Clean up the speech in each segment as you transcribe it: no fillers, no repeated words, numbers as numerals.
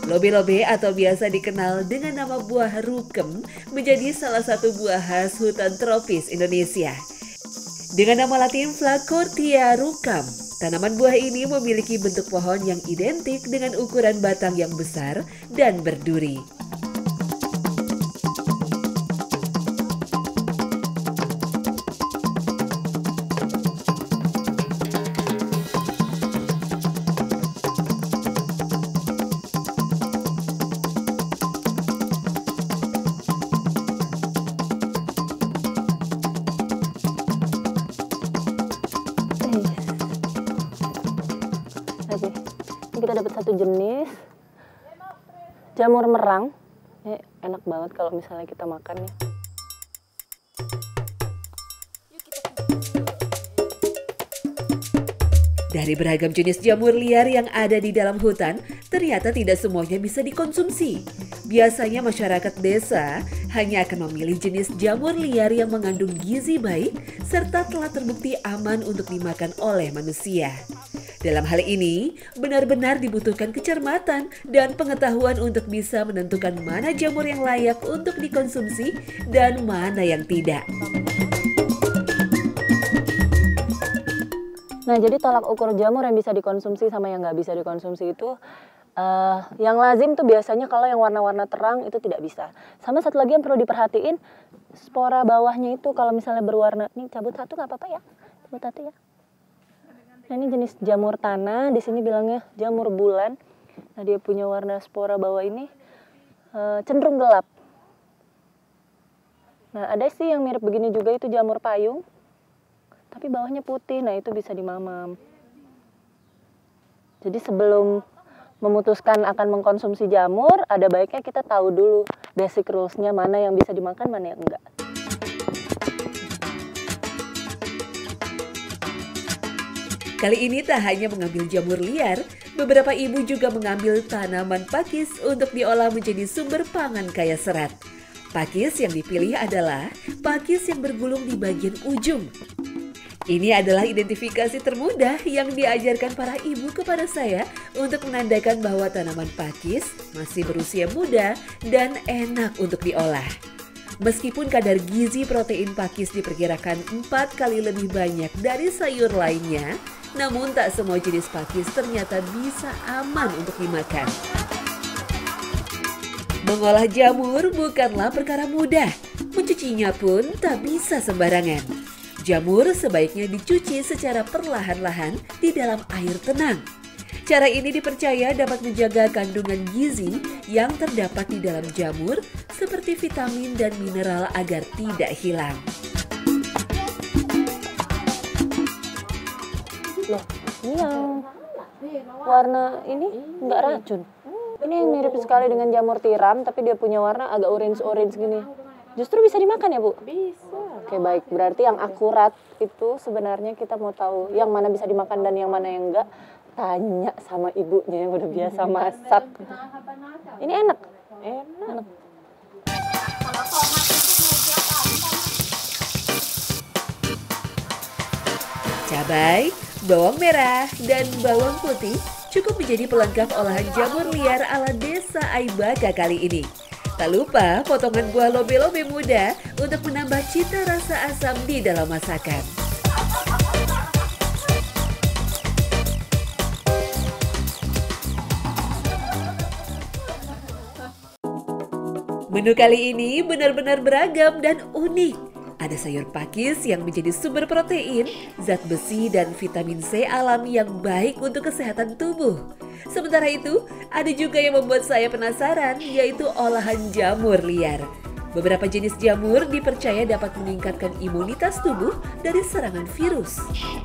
Lobe-lobe atau biasa dikenal dengan nama buah rukem menjadi salah satu buah khas hutan tropis Indonesia. Dengan nama latin Flacourtia rucam, tanaman buah ini memiliki bentuk pohon yang identik dengan ukuran batang yang besar dan berduri. Kita dapat satu jenis jamur merang. Ini enak banget kalau misalnya kita makan ya. Dari beragam jenis jamur liar yang ada di dalam hutan, ternyata tidak semuanya bisa dikonsumsi. Biasanya masyarakat desa hanya akan memilih jenis jamur liar yang mengandung gizi baik serta telah terbukti aman untuk dimakan oleh manusia. Dalam hal ini, benar-benar dibutuhkan kecermatan dan pengetahuan untuk bisa menentukan mana jamur yang layak untuk dikonsumsi dan mana yang tidak. Nah, jadi tolak ukur jamur yang bisa dikonsumsi sama yang nggak bisa dikonsumsi itu, yang lazim tuh biasanya kalau yang warna-warna terang itu tidak bisa. Sama satu lagi yang perlu diperhatiin, spora bawahnya itu kalau misalnya berwarna, ini cabut satu nggak apa-apa ya, cabut satu ya. Nah, ini jenis jamur tanah, di sini bilangnya jamur bulan. Nah, dia punya warna spora bawah ini cenderung gelap. Nah, ada sih yang mirip begini juga, itu jamur payung, tapi bawahnya putih. Nah, itu bisa dimamam. Jadi sebelum memutuskan akan mengkonsumsi jamur, ada baiknya kita tahu dulu basic rules-nya, mana yang bisa dimakan, mana yang enggak. Kali ini tak hanya mengambil jamur liar, beberapa ibu juga mengambil tanaman pakis untuk diolah menjadi sumber pangan kaya serat. Pakis yang dipilih adalah pakis yang bergulung di bagian ujung. Ini adalah identifikasi termudah yang diajarkan para ibu kepada saya untuk menandakan bahwa tanaman pakis masih berusia muda dan enak untuk diolah. Meskipun kadar gizi protein pakis diperkirakan 4 kali lebih banyak dari sayur lainnya, namun tak semua jenis pakis ternyata bisa aman untuk dimakan. Mengolah jamur bukanlah perkara mudah, mencucinya pun tak bisa sembarangan. Jamur sebaiknya dicuci secara perlahan-lahan di dalam air tenang. Cara ini dipercaya dapat menjaga kandungan gizi yang terdapat di dalam jamur seperti vitamin dan mineral agar tidak hilang. Loh, ini yang warna ini nggak racun. Ini yang mirip sekali dengan jamur tiram, tapi dia punya warna agak orange-orange gini. Justru bisa dimakan ya, Bu? Bisa. Oke, baik. Berarti yang akurat itu sebenarnya kita mau tahu yang mana bisa dimakan dan yang mana yang enggak. Tanya sama ibunya yang udah biasa masak. Ini enak. Enak. Cabai, bawang merah, dan bawang putih cukup menjadi pelengkap olahan jamur liar ala desa Aibaka kali ini. Tak lupa potongan buah lobe-lobe muda untuk menambah cita rasa asam di dalam masakan. Menu kali ini benar-benar beragam dan unik. Ada sayur pakis yang menjadi sumber protein, zat besi dan vitamin C alami yang baik untuk kesehatan tubuh. Sementara itu, ada juga yang membuat saya penasaran, yaitu olahan jamur liar. Beberapa jenis jamur dipercaya dapat meningkatkan imunitas tubuh dari serangan virus.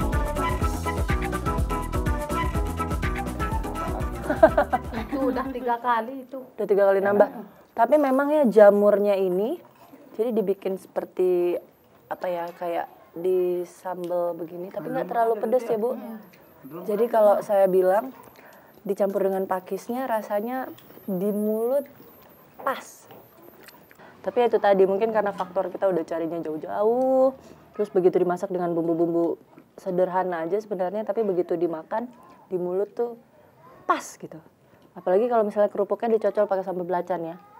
Itu udah 3 kali itu. Udah 3 kali nambah. Tapi memang ya jamurnya ini jadi dibikin seperti apa ya, kayak di sambal begini, tapi nggak terlalu pedas ya, Bu. Jadi kalau saya bilang dicampur dengan pakisnya rasanya di mulut pas. Tapi itu tadi mungkin karena faktor kita udah carinya jauh-jauh, terus begitu dimasak dengan bumbu-bumbu sederhana aja sebenarnya, tapi begitu dimakan di mulut tuh pas gitu. Apalagi kalau misalnya kerupuknya dicocol pakai sambal belacan ya.